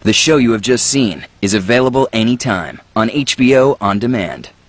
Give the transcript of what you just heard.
The show you have just seen is available anytime on HBO On Demand.